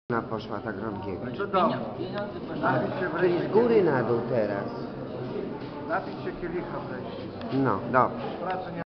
Ona poszła ta Gromkiewicz. Do domu. Napić się Czyli z wreszcie. góry na dół teraz. Napić się kielicha wreszcie. No, dobrze. Pracy nie